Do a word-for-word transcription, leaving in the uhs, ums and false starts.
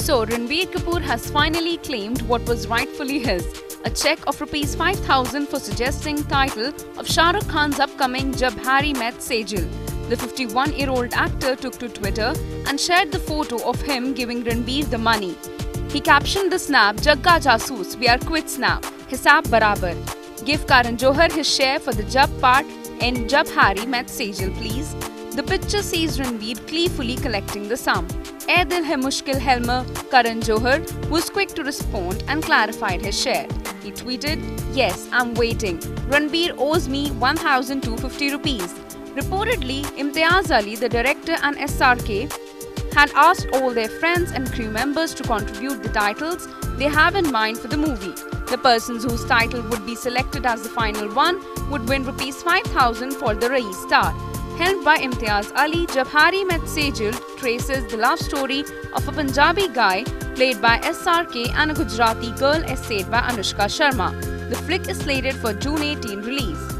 So, Ranbir Kapoor has finally claimed what was rightfully his, a cheque of rupees five thousand for suggesting title of Shah Rukh Khan's upcoming Jab Harry Met Sejal. The fifty-one-year-old actor took to Twitter and shared the photo of him giving Ranbir the money. He captioned the snap, "Jagga Jasoos, we are quits now, hisab barabar. Give Karan Johar his share for the Jab part in Jab Harry Met Sejal, please." The picture sees Ranbir gleefully collecting the sum. "Eh dil hai mushkil Helmer," Karan Johar was quick to respond and clarified his share. He tweeted, "Yes, I'm waiting. Ranbir owes me one thousand two hundred fifty rupees. Reportedly, Imtiaz Ali, the director, and S R K had asked all their friends and crew members to contribute the titles they have in mind for the movie. The persons whose title would be selected as the final one would win rupees five thousand for the Rais star. Helmed by Imtiaz Ali, Jab Harry Met Sejal traces the love story of a Punjabi guy played by S R K and a Gujarati girl essayed by Anushka Sharma. The flick is slated for June eighteenth release.